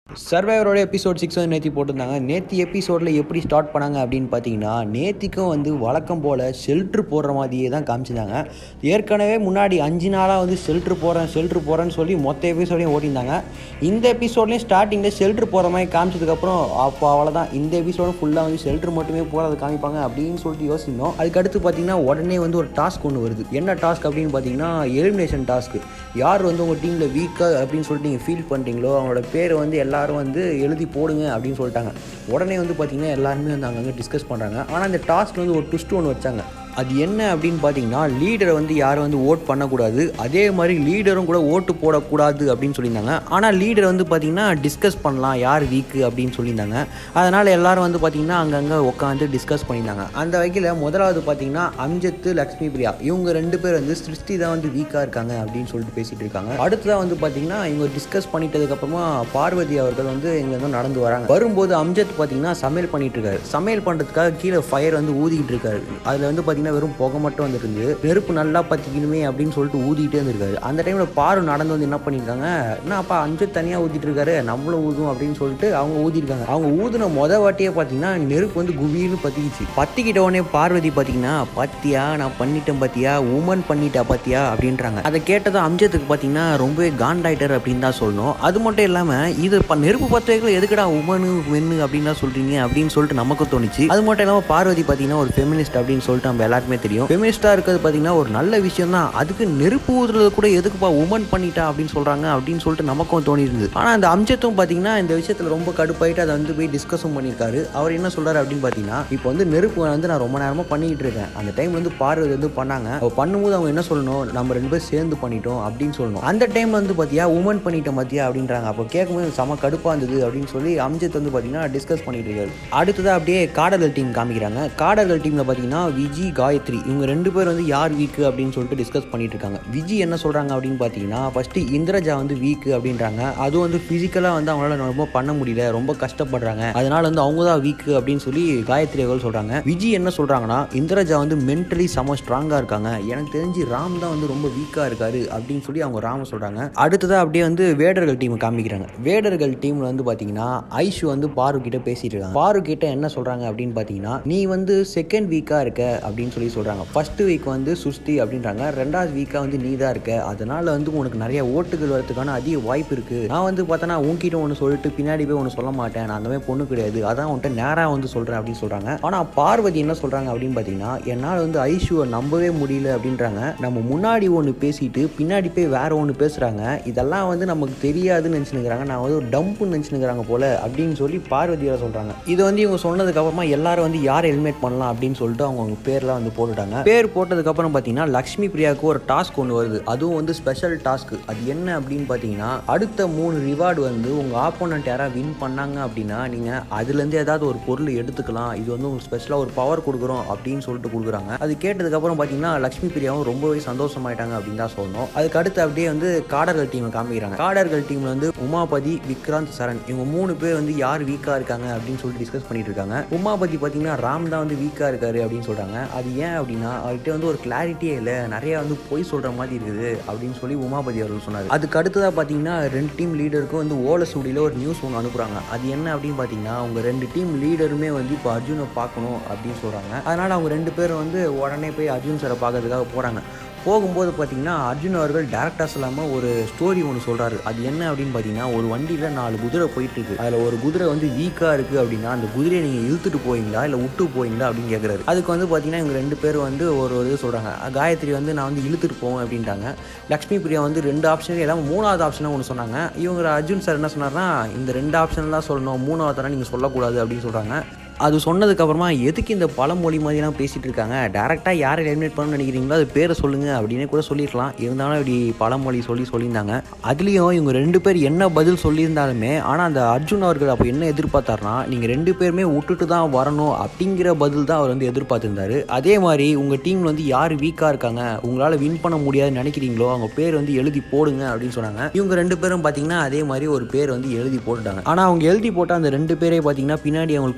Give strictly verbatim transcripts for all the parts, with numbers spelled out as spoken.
சர்வைவரோட episode six வந்து நேற்று போட்டிருந்தாங்க. நேற்று எபிசோடில் எப்படி ஸ்டார்ட் பண்ணாங்க அப்படின்னு பார்த்தீங்கன்னா, நேற்றுக்கும் வந்து வழக்கம் போல் ஷெல்ட்ரு போடுற மாதிரியே தான் காமிச்சிருந்தாங்க. ஏற்கனவே முன்னாடி அஞ்சு நாளாக வந்து ஷெல்ட்ரு போகிறேன் ஷெல்ட்ரு போகிறேன்னு சொல்லி மொத்த எபிசோடையும் ஓட்டியிருந்தாங்க. இந்த எபிசோட்லேயும் ஸ்டார்டிங்கில் ஷெல்ட்ரு போகிற மாதிரி காமிச்சதுக்கப்புறம் அப்போ அவ்வளோதான், இந்த எபிசோடும் ஃபுல்லாக வந்து ஷெல்ட்ரு மட்டுமே போகிறத காமிப்பாங்க அப்படின்னு சொல்லிட்டு யோசிக்கணும். அதுக்கடுத்து பார்த்தீங்கன்னா உடனே வந்து ஒரு டாஸ்க் ஒன்று வருது. என்ன டாஸ்க் அப்படின்னு பார்த்தீங்கன்னா, எலிமினேஷன் டாஸ்க்கு. யார் வந்து உங்கள் டீமில் வீக்காக அப்படின்னு சொல்லிட்டு நீங்கள் ஃபீல் பண்ணுறீங்களோ அவங்களோட பேர் வந்து எல்லாரும் வந்து எழுதி போடுங்க அப்படின்னு சொல்லிட்டாங்க. உடனே வந்து பார்த்திங்கன்னா எல்லாருமே வந்து அங்கங்கே டிஸ்கஸ் பண்ணுறாங்க. ஆனால் இந்த டாஸ்க் வந்து ஒரு ட்விஸ்ட் ஒன்று வச்சாங்க. அது என்ன அப்படின்னு பார்த்தீங்கன்னா, லீடரை வந்து யாரும் வந்து ஓட் பண்ணக்கூடாது, அதே மாதிரி லீடரும் கூட ஓட்டு போடக்கூடாது அப்படின்னு சொல்லியிருந்தாங்க. ஆனால் லீடர் வந்து பார்த்திங்கன்னா டிஸ்கஸ் பண்ணலாம் யார் வீக்கு அப்படின்னு சொல்லியிருந்தாங்க. அதனால் எல்லோரும் வந்து பார்த்திங்கன்னா அங்கங்கே உட்காந்து டிஸ்கஸ் பண்ணியிருந்தாங்க. அந்த வகையில் முதலாவது பார்த்திங்கன்னா அம்ஜத், லக்ஷ்மி பிரியா இவங்க ரெண்டு பேர் வந்து சிருஷ்டி தான் வந்து வீக்காக இருக்காங்க அப்படின்னு சொல்லிட்டு பேசிகிட்டு இருக்காங்க. அடுத்ததான் வந்து பார்த்திங்கன்னா இவங்க டிஸ்கஸ் பண்ணிட்டதுக்கப்புறமா பார்வதி அவர்கள் வந்து இங்கேருந்து நடந்து வராங்க. வரும்போது அம்ஜத் பார்த்திங்கன்னா சமையல் பண்ணிட்டு இருக்காரு. சமையல் பண்ணுறதுக்காக கீழே ஃபயர் வந்து ஊதிக்கிட்டு இருக்காரு. அதில் வந்து பார்த்திங்கன்னா வெறும் புகை மட்டும் வந்துருந்து, நெருப்பு நல்லா பற்றிக்கணுமே அப்படின்னு சொல்லிட்டு ஊதிக்கிட்டே இருந்திருக்காரு. அந்த டைமில் பாரு நடந்து வந்து என்ன பண்ணியிருக்காங்க, என்ன அப்பா அஞ்சு தனியாக ஊதிட்டு இருக்காரு, நம்மளும் ஊதும் அப்படின்னு சொல்லிட்டு அவங்க ஊதிருக்காங்க. அவங்க ஊதின மொதல் வாட்டியே பார்த்தீங்கன்னா நெருப்பு வந்து குபின்னு பற்றிக்கிச்சு. பற்றிக்கிட்ட உடனே பார்வதி பார்த்தீங்கன்னா, பாத்தியா நான் பண்ணிட்டேன் பாத்தியா, உமன் பண்ணிட்டா பாத்தியா அப்படின்றாங்க. அதை கேட்டதும் அம்ஜத்துக்கு பார்த்தீங்கன்னா ரொம்பவே காண்டாயிட்டர் அப்படின்னு தான் சொல்லணும். அது மட்டும் இல்லாமல் இது நெருப்பு பற்ற வைக்கல எதுக்குடா உமனு மென்னு அப்படின்னு தான் சொல்கிறீங்க அப்படின்னு சொல்லிட்டு நமக்கு தோணுச்சு. அது மட்டும் இல்லாமல் பார்வதி பார்த்தீங்கன்னா ஒரு ஃபெமினிஸ்ட் அப்படின்னு சொல்லிட்டு நம்ம எல்லாருக்குமே தெரியும். ஃபெமினிஸ்டா இருக்கிறது பார்த்தீங்கன்னா ஒரு நல்ல விஷயம் தான். அதுக்கு நெருப்பு ஊதுறது கூட எதுக்குப்பா உமன் பண்ணிட்டா அப்படின்னு சொல்றாங்க அப்படின்னு சொல்லிட்டு நமக்கும் தோணி இருந்தது. ஆனால் அந்த அம்ஜத்தும் பார்த்தீங்கன்னா இந்த விஷயத்தில் ரொம்ப கடுப்பாயிட்டு அதை வந்து போய் டிஸ்கஸும் பண்ணியிருக்காரு. அவர் என்ன சொல்றாரு அப்படின்னு பார்த்தீங்கன்னா, இப்போ வந்து நெருப்பு வந்து நான் ரொம்ப நேரமாக பண்ணிக்கிட்டு இருக்கேன், அந்த டைம் வந்து பார்வதி வந்து பண்ணாங்க, அவ பண்ணும்போது அவங்க என்ன சொல்லணும், நம்ம ரெண்டு பேரும் சேர்ந்து பண்ணிட்டோம் அப்படின்னு சொல்லணும். அந்த டைம் வந்து பார்த்தியா உமன் பண்ணிட்டோம் பார்த்தியா அப்படின்றாங்க. அப்போ கேட்கும்போது செம கடுப்பாக இருந்தது அப்படின்னு சொல்லி அம்ஜத் வந்து பார்த்தீங்கன்னா டிஸ்கஸ் பண்ணிட்டு இருக்காரு. அடுத்ததாக அப்படியே காடர்கள் டீம் காமிக்கிறாங்க. காடர்கள் டீமில் பார்த்தீங்கன்னா விஜி, காயத்ரி இவங்க ரெண்டு பேர் வந்து யார் வீக்கு அப்படின்னு சொல்லிட்டு டிஸ்கஸ் பண்ணிட்டு இருக்காங்க. விஜி என்ன சொல்றாங்க அப்படின்னு பார்த்தீங்கன்னா, ஃபர்ஸ்ட் இந்திரஜா வந்து வீக்கு அப்படின்றாங்க. அதுவும் வந்து பிசிக்கலா வந்து அவங்களால ரொம்ப பண்ண முடியல, ரொம்ப கஷ்டப்படுறாங்க, அதனால வந்து அவங்க தான் வீக்கு அப்படின்னு சொல்லி காயத்ரி அவர்கள் சொல்றாங்க. விஜி என்ன சொல்றாங்கன்னா, இந்திரஜா வந்து மென்டலி செம ஸ்ட்ராங்கா இருக்காங்க, எனக்கு தெரிஞ்சு ராம் தான் வந்து ரொம்ப வீக்கா இருக்காரு அப்படின்னு சொல்லி அவங்க ராம சொல்றாங்க. அடுத்ததா அப்படியே வந்து வேடர்கள் டீம் காமிக்கிறாங்க. வேடர்கள் டீம்ல வந்து பாத்தீங்கன்னா ஐஷு வந்து பாரு கிட்ட பேசிட்டு இருக்காங்க. பாரு கிட்ட என்ன சொல்றாங்க அப்படின்னு பாத்தீங்கன்னா, நீ வந்து செகண்ட் வீக்கா இருக்க அப்படின்னு சொல்லி சொல்றாங்க. ஃபர்ஸ்ட் வீக் வந்து சுஸ்தி அப்படின்றாங்க, ரெண்டாவது வீக்காக வந்து நீ தான் இருக்க, அதனால வந்து உனக்கு நிறைய ஓட்டுகள் வரதுக்கான அதிக வாய்ப்பு இருக்கு. நான் வந்து பார்த்தனா உன்கிட்ட ஒன்று சொல்லிட்டு பின்னாடி போய் ஒன்று சொல்ல மாட்டேன், நான் அந்த மாதிரி பொண்ணு கிடையாது, அதான் உன்கிட்ட நேராக வந்து சொல்கிறேன் அப்படின்னு சொல்கிறாங்க. ஆனால் பார்வதி என்ன சொல்கிறாங்க அப்படின்னு பார்த்தீங்கன்னா, என்னால் வந்து ஐஷுவை நம்பவே முடியல அப்படின்றாங்க. நம்ம முன்னாடி ஒன்று பேசிட்டு பின்னாடி போய் வேற ஒன்று பேசுகிறாங்க, இதெல்லாம் வந்து நமக்கு தெரியாதுன்னு நினச்சினுக்கிறாங்க, நான் வந்து ஒரு டம்புன்னு நினச்சினுக்கிறாங்க போல அப்படின்னு சொல்லி பார்வதியாக சொல்கிறாங்க. இது வந்து இவங்க சொன்னதுக்கு அப்புறமா எல்லாரும் வந்து யார் ஹெல்மெட் பண்ணலாம் அப்படின்னு சொல்லிட்டு அவங்க பேர்லாம் வந்து போட்டுட்டாங்க. பேர் போட்டதுக்கு அப்புறம் பார்த்தீங்கன்னா லக்ஷ்மி பிரியாவுக்கு ஒரு டாஸ்க் ஒன்று வருது. அதுவும் வந்து ஸ்பெஷல் டாஸ்க். அது என்ன அப்படின்னு பார்த்தீங்கன்னா, அடுத்த மூணு ரிவார்டு வந்து உங்கள் ஆப்போனன்ட் யாராவது வின் பண்ணாங்க அப்படின்னா நீங்கள் அதுலேருந்து ஏதாவது ஒரு பொருள் எடுத்துக்கலாம், இது வந்து உங்களுக்கு ஸ்பெஷலாக ஒரு பவர் கொடுக்குறோம் அப்படின்னு சொல்லிட்டு கொடுக்குறாங்க. அது கேட்டதுக்கப்புறம் பார்த்தீங்கன்னா லக்ஷ்மி பிரியாவும் ரொம்பவே சந்தோஷமாயிட்டாங்க அப்படின்னு தான் சொல்லணும். அதுக்கு அடுத்து அப்படியே வந்து காடர்கள் டீமை காமிக்கிறாங்க. காடர்கள் டீமில் வந்து உமாபதி, விக்ராந்த், சரண் இவங்க மூணு பேர் வந்து யார் வீக்காக இருக்காங்க அப்படின்னு சொல்லிட்டு டிஸ்கஸ் பண்ணிட்டு இருக்காங்க. உமாபதி பார்த்தீங்கன்னா ராம் தான் வந்து வீக்காக இருக்காரு அப்படின்னு சொல்கிறாங்க. அது ஏன் அப்படின்னா அவர்கிட்ட வந்து ஒரு கிளாரிட்டியே இல்லை, நிறைய வந்து பொய் சொல்கிற மாதிரி இருக்குது அப்படின்னு சொல்லி உமாபதி அவர்கள் சொன்னார். அதுக்கு அடுத்ததாக பார்த்தீங்கன்னா ரெண்டு டீம் லீடருக்கும் வந்து ஓலை சுடியில் ஒரு நியூஸ் ஒன்று அனுப்புகிறாங்க. அது என்ன அப்படின்னு பார்த்தீங்கன்னா, அவங்க ரெண்டு டீம் லீடருமே வந்து இப்போ அர்ஜுனை பார்க்கணும் அப்படின்னு சொல்கிறாங்க. அதனால் அவங்க ரெண்டு பேரும் வந்து உடனே போய் அர்ஜுன் சாரை பார்க்கறதுக்காக போகிறாங்க. போகும்போது பார்த்தீங்கன்னா அர்ஜுன் அவர்கள் டேரக்டாக சொல்லாமல் ஒரு ஸ்டோரி ஒன்று சொல்கிறாரு. அது என்ன அப்படின்னு பார்த்தீங்கன்னா, ஒரு வண்டியில் நாலு குதிரை போயிட்டு இருக்கு, அதில் ஒரு குதிரை வந்து வீக்காக இருக்குது அப்படின்னா அந்த குதிரையை நீங்கள் இழுத்துட்டு போவீங்களா இல்லை விட்டு போவீங்களா அப்படின்னு கேட்குறாரு. அதுக்கு வந்து பார்த்தீங்கன்னா இவங்க ரெண்டு பேரும் வந்து ஒரு ஒரு இது சொல்கிறாங்க. காயத்ரி வந்து நான் வந்து இழுத்துட்டு போவேன் அப்படின்ட்டாங்க. லக்ஷ்மி பிரியா வந்து ரெண்டு ஆப்ஷன் இல்லாமல் மூணாவது ஆப்ஷனாக ஒன்று சொன்னாங்க. இவங்க அர்ஜுன் சார் என்ன சொன்னார்னா, இந்த ரெண்டு ஆப்ஷன் தான் சொல்லணும், மூணாவது தரம் நீங்கள் சொல்லக்கூடாது அப்படின்னு சொல்கிறாங்க. அது சொன்னதுக்கப்புறமா எதுக்கு இந்த பழமொழி மாதிரிலாம் பேசிகிட்டு இருக்காங்க, டேரெக்டாக யாரை எலிமினேட் பண்ணணும்னு நினைக்கிறீங்களோ அது பேரை சொல்லுங்கள் அப்படின்னு கூட சொல்லியிருக்கலாம். இருந்தாலும் இப்படி பழமொழி சொல்லி சொல்லியிருந்தாங்க. அதுலேயும் இவங்க ரெண்டு பேர் என்ன பதில் சொல்லியிருந்தாலுமே, ஆனால் அந்த அர்ஜுன் அவர்கள் அப்போ என்ன எதிர்பார்த்தாருனா, நீங்கள் ரெண்டு பேருமே விட்டுட்டு தான் வரணும் அப்படிங்கிற பதில் தான் அவர் வந்து எதிர்பார்த்துருந்தாரு. அதே மாதிரி உங்கள் டீமில் வந்து யார் வீக்காக இருக்காங்க, உங்களால் வின் பண்ண முடியாதுன்னு நினைக்கிறீங்களோ அவங்க பேர் வந்து எழுதி போடுங்க அப்படின்னு சொன்னாங்க. இவங்க ரெண்டு பேரும் பார்த்தீங்கன்னா அதே மாதிரி ஒரு பேர் வந்து எழுதி போட்டுட்டாங்க. ஆனால் அவங்க எழுதி போட்டால் அந்த ரெண்டு பேரே பார்த்தீங்கன்னா பின்னாடி அவங்களுக்கு ஆப்பா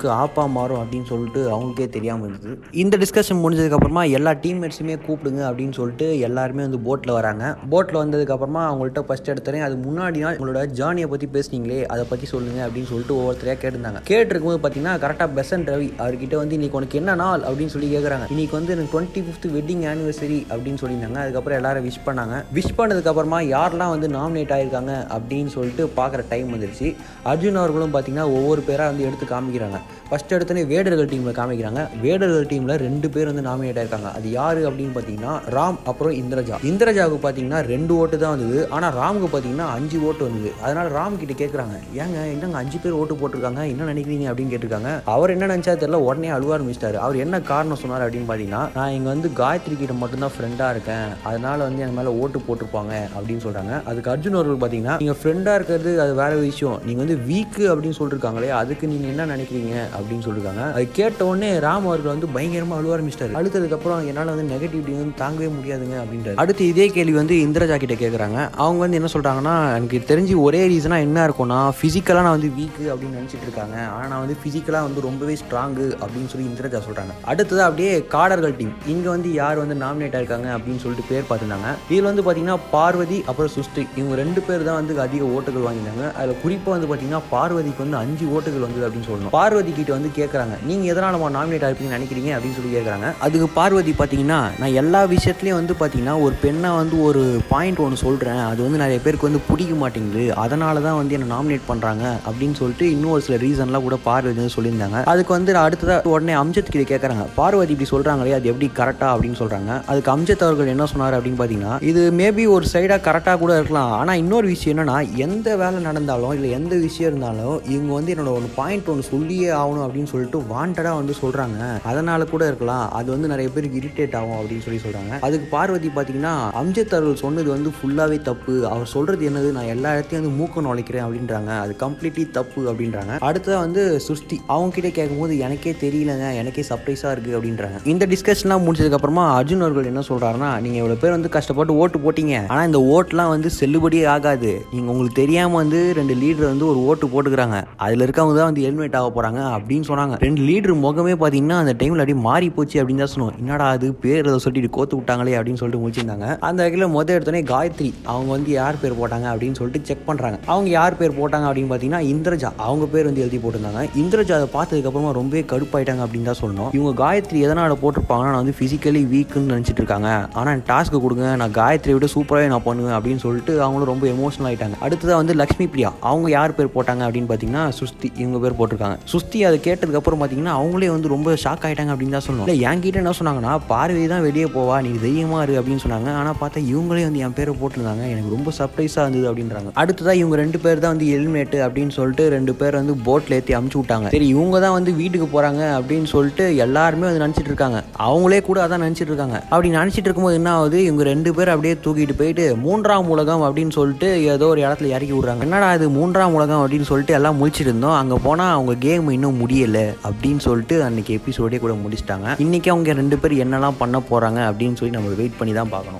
தான் மாறும் அப்படின்னு சொல்லிட்டு அவங்களுக்கே தெரியாமல் இருந்தது. இந்த டிஸ்கஷன் முடிஞ்சதுக்கப்புறமா எல்லா டீம்மேட்ஸுமே கூப்பிடுங்க அப்படின்னு சொல்லிட்டு எல்லாருமே வந்து போட்டில் வராங்க. போட்டில் வந்ததுக்கப்புறமா அவங்கள்ட்ட ஃபஸ்ட் எடுத்துறேன் அது முன்னாடி நாள் உங்களோட ஜேர்னியை பற்றி பேசுனீங்களே அதை பற்றி சொல்லுங்கள் அப்படின்னு சொல்லிட்டு ஒவ்வொருத்தரையாக கேட்டிருந்தாங்க. கேட்டிருக்கும்போது பார்த்தீங்கன்னா கரெக்டாக பெசன்ட் ரவி அவர்கிட்ட வந்து இன்னைக்கு உனக்கு என்ன நாள் அப்படின்னு சொல்லி கேட்குறாங்க. இன்னைக்கு வந்து எனக்கு டுவெண்ட்டி ஃபிஃப்த் வெட்டிங் ஆனிவர்சரி அப்படின்னு சொல்லியிருந்தாங்க. அதுக்கப்புறம் எல்லாரும் விஷ் பண்ணாங்க. விஷ் பண்ணதுக்கப்புறமா யாரெல்லாம் வந்து நாமினேட் ஆகிருக்காங்க அப்படின்னு சொல்லிட்டு பார்க்குற டைம் வந்துருச்சு. அர்ஜுன் அவர்களும் பார்த்தீங்கன்னா ஒவ்வொரு பேராக வந்து எடுத்து காமிக்கிறாங்க. ஃபஸ்ட் எடுத்தோன்னே வேடர்கள் டீமில் காமிக்கிறாங்க. வேடர்கள் டீமில் ரெண்டு பேர் வந்து நாமினேட் ஆயிருக்காங்க. அது யார் அப்படின்னு பார்த்தீங்கன்னா ராம் அப்புறம் இந்திரஜா. இந்திரஜாவுக்கு பார்த்தீங்கன்னா ரெண்டு ஓட்டு தான் வந்தது. ஆனால் ராமுக்கு பார்த்தீங்கன்னா அஞ்சு ஓட்டு வந்தது. அதனால ராம் கிட்ட கேட்குறாங்க, ஏங்க என்னங்க அஞ்சு பேர் ஓட்டு போட்டிருக்காங்க, என்ன நினைக்கிறீங்க அப்படின்னு கேட்டிருக்காங்க. அவர் என்ன நினச்சா தெரியல, உடனே அழுவ ஆரம்பிச்சிட்டாரு. அவர் என்ன காரணம் சொன்னார் அப்படின்னு பார்த்தீங்கன்னா, நான் இங்கே வந்து காயத்ரி கிட்ட மட்டும்தான் ஃப்ரெண்டாக இருக்கேன், அதனால வந்து என் மேலே ஓட்டு போட்டிருப்பாங்க அப்படின்னு சொல்கிறாங்க. அதுக்கு அர்ஜுன் அவர்கள் பார்த்தீங்கன்னா, நீங்கள் ஃப்ரெண்டாக இருக்கிறது அது வேற விஷயம், நீங்கள் வந்து வீக்கு அப்படின்னு சொல்லியிருக்காங்களே அதுக்கு நீங்கள் என்ன நினைக்கிறீங்க அப்படின்னு சொல்லியிருக்காங்க. அது கேட்ட உடனே ராம் அவர்கள் வந்து பயங்கரமாக அழுவ ஆரம்பிச்சிட்டாரு. அழுத்ததுக்கப்புறம் என்னால் வந்து நெகட்டிவிட்டி வந்து தாங்கவே முடியாதுங்க அப்படின்றாரு. அடுத்து இதே கேள்வி வந்து இந்திரஜா கிட்ட கேட்குறாங்க. அவங்க வந்து என்ன சொல்கிறாங்கன்னா, எனக்கு தெரிஞ்சு ஒரே ரீசனாக என்ன இருக்கும்னா ஃபிசிக்கலாக நான் வந்து வீக்கு அப்படின்னு நினச்சிட்டு இருக்காங்க, ஆனால் நான் வந்து ஃபிசிக்கலாக வந்து ரொம்பவே ஸ்ட்ராங்கு அப்படின்னு சொல்லி இந்திரஜா சொல்கிறாங்க. அடுத்தது அப்படியே காடர்கள் டீம் இங்கே வந்து யார் வந்து நாமினேட் ஆயிருக்காங்க அப்படின்னு சொல்லிட்டு பேர் பார்த்துருந்தாங்க. இதில் வந்து பார்த்தீங்கன்னா பார்வதி அப்புறம் சுஷ்டி இவங்க ரெண்டு பேர் தான் வந்து அதிக ஓட்டுகள் வாங்கியிருந்தாங்க. அதில் குறிப்பாக வந்து பார்த்தீங்கன்னா பார்வதிக்கு வந்து அஞ்சு ஓட்டுகள் வந்து அப்படின்னு சொல்லணும். பார்வதி கிட்ட வந்து கேட்குறாங்க, நீங்கள் எதனால் நம்ம நாமினேட் ஆயிருப்பீங்கன்னு நினைக்கிறீங்க அப்படின்னு சொல்லி கேட்குறாங்க. அதுக்கு பார்வதி பார்த்தீங்கன்னா, நான் எல்லா விஷயத்துலையும் வந்து பார்த்தீங்கன்னா ஒரு பெண்ணை வந்து ஒரு பாயிண்ட் ஒன்று சொல்கிறேன், அது வந்து நிறைய பேருக்கு வந்து பிடிக்க மாட்டேங்குது, அதனால தான் வந்து என்னை நாமினேட் பண்ணுறாங்க அப்படின்னு சொல்லிட்டு இன்னும் ஒரு சில ரீசன்லாம் கூட பார்வதி வந்து சொல்லியிருந்தாங்க. அதுக்கு வந்து அடுத்ததாக உடனே அம்ஜத் கிட்ட கேட்குறாங்க, பார்வதி இப்படி சொல்கிறாங்களே அது எப்படி கரெக்டாக அப்படின்னு சொல்கிறாங்க. அதுக்கு அம்ஜத் அவர்கள் என்ன சொன்னார் அப்படின்னு பார்த்தீங்கன்னா, இது மேபி ஒரு சைடாக கரெக்டாக கூட இருக்கலாம், ஆனால் இன்னொரு விஷயம் என்னன்னா, எந்த வேலை நடந்தாலும் இல்லை எந்த விஷயம் இருந்தாலும் இவங்க வந்து என்னோட ஒரு பாயிண்ட் ஒன்று சொல்லியே ஆகணும் அப்படின்னு சொல்லிட்டு வாண்டடாக வந்து சொல்கிறாங்க, அதனால கூட இருக்கலாம், அது வந்து நிறைய பேருக்கு இரிட்டேட் ஆகும் அப்படின்னு சொல்லி சொல்கிறாங்க. அதுக்கு பார்வதி பார்த்தீங்கன்னா, அம்ஜத் அவர்கள் சொன்னது வந்து ஃபுல்லாகவே தப்பு, அவர் சொல்கிறது என்னது, நான் எல்லா இடத்தையும் வந்து மூக்க நுழைக்கிறேன் அப்படின்றாங்க, அது கம்ப்ளீட்லி தப்பு அப்படின்றாங்க. அடுத்ததாக வந்து சுஷ்டி அவங்க கிட்டே கேட்கும்போது எனக்கே தெரியலங்க, எனக்கே சர்ப்ரைஸாக இருக்குது அப்படின்றாங்க. இந்த டிஸ்கஷன்லாம் முடிச்சதுக்கப்புறமா அர்ஜுன் அவர்கள் என்ன சொல்கிறாருன்னா, நீங்கள் இவ்வளோ பேர் வந்து கஷ்டப்பட்டு ஓட்டு போட்டீங்க, ஆனால் இந்த ஓட்டுலாம் வந்து செல்லுபடியே ஆகாது, நீங்கள் உங்களுக்கு தெரியாமல் வந்து ரெண்டு லீடர் வந்து ஒரு ஓட்டு போட்டுக்கிறாங்க, அதில் இருக்கவங்க தான் வந்து எலிமினேட் ஆக போகிறாங்க அப்படின்னு சொன்னாங்க. ரெண்டு லீடர் முகமே பார்த்தீங்கன்னா அந்த டைமில் அப்படியே மாறி போச்சு அப்படின்னு தான் சொன்னோம். என்னடா அது பேர் அதை சொல்லிட்டு கோத்து விட்டாங்களே அப்படின்னு சொல்லிட்டு முடிச்சிருந்தாங்க. அந்த வகையில் முதல் எடுத்தோடனே காயத்ரி அவங்க வந்து யார் பேர் போட்டாங்க அப்படின்னு சொல்லிட்டு செக் பண்ணுறாங்க. அவங்க யார் பேர் போட்டாங்க அப்படின்னு பார்த்தீங்கன்னா இந்திரஜா அவங்க பேர் வந்து எழுதி போட்டிருந்தாங்க. இந்திரஜா அதை பார்த்ததுக்கப்புறமா ரொம்பவே கடுப்பாயிட்டாங்க அப்படின்னு தான் சொல்லணும். இவங்க காயத்ரி எதனால் போட்டிருப்பாங்கன்னா, நான் வந்து ஃபிசிக்கலி வீக்குன்னு நினச்சிட்டு இருக்காங்க, ஆனால் டாஸ்க்கு கொடுங்க, நான் காயத்ரி விட சூப்பராகவே நான் பண்ணுவேன் அப்படின்னு சொல்லிட்டு அவங்களும் ரொம்ப எமோஷனல் ஆகிட்டாங்க. அடுத்ததாக வந்து லக்ஷ்மி பிரியா அவங்க யார் பேர் போட்டாங்க அப்படின்னு பார்த்தீங்கன்னா சுஸ்தி இவங்க பேர் போட்டிருக்காங்க. சுஸ்தி அதை கேட்டதுக்கப்புறம் பார்த்தீங்கன்னா அவங்களே வந்து ரொம்ப ஷாக் ஆகிட்டாங்க அப்படின்னு தான் சொல்லணும். இல்லை என்கிட்ட என்ன சொன்னாங்கன்னா, பார்வை தான் வெளியே போவா, நீ தைரியமாக இரு அப்படின்னு சொன்னாங்க, ஆனால் பார்த்தா இவங்களே வந்து என் பேரை போட்டிருந்தாங்க, எனக்கு ரொம்ப சர்ப்ரைஸாக இருந்தது அப்படின்றாங்க. அடுத்ததாக இவங்க ரெண்டு பேர் தான் வந்து எலிமினேட் அப்படின்னு சொல்லிட்டு ரெண்டு பேர் வந்து போட்டில் ஏற்றி அமுச்சு விட்டாங்க. சரி இவங்க தான் வந்து வீட்டுக்கு போகிறாங்க அப்படின்னு சொல்லிட்டு எல்லாருமே வந்து நினச்சிட்டு இருக்காங்க, அவங்களே கூட அதான் நினச்சிட்டு இருக்காங்க. அப்படி நினச்சிட்டு இருக்கும்போது என்ன ஆகுது, இவங்க ரெண்டு பேர் அப்படியே தூக்கிட்டு போயிட்டு மூன்றாம் உலகம் அப்படின்னு சொல்லிட்டு ஏதோ ஒரு இடத்துல இறக்கி விடுறாங்க. என்னடா அது மூன்றாம் உலகம் அப்படின்னு சொல்லிட்டு எல்லாம் முழிச்சிட்டு இருந்தோம். அங்கே போனால் அவங்க கேம் இன்னும் முடியலை அப்படின்னு சொல்லிட்டு அன்னைக்கு எபிசோடே கூட முடிச்சிட்டாங்க. இன்னைக்கு அவங்க ரெண்டு பேர் என்னெல்லாம் பண்ண போகிறாங்க அப்படின்னு சொல்லி நம்ம வெயிட் பண்ணி தான் பார்க்கணும்.